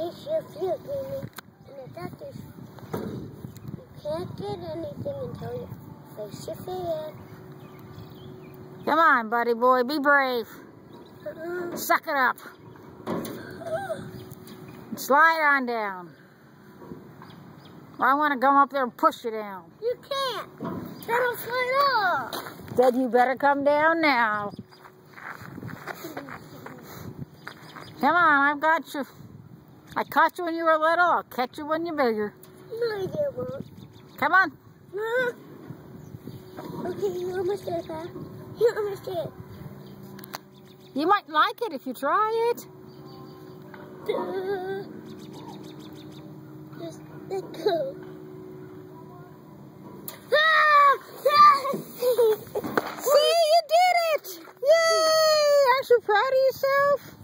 face your feet, Amy. And the doctors, you can't get anything until you face your fear. Come on, buddy boy, be brave. Suck it up. Slide on down. I want to come up there and push you down. You can't. That'll slide off. Then you better come down now. Come on, I've got you. I caught you when you were little. I'll catch you when you're bigger. No, you won't. Come on. Okay, you're almost there, Pap. You're almost there. You might like it if you try it. Just let go. See, you did it! Yay! Aren't you proud of yourself?